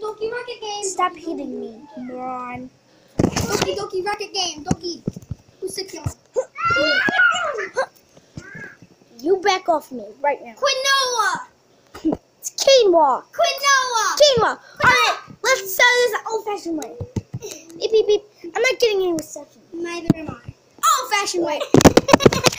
Doki Rocket Game. Stop hitting me, moron. Doki Rocket Game. Doki. Who's 61? You back off me right now. Quinoa. It's quinoa. Quinoa. Quinoa. Alright, let's start this old-fashioned way. Beep, beep, beep. I'm not getting any reception. Neither am I. Old-fashioned way.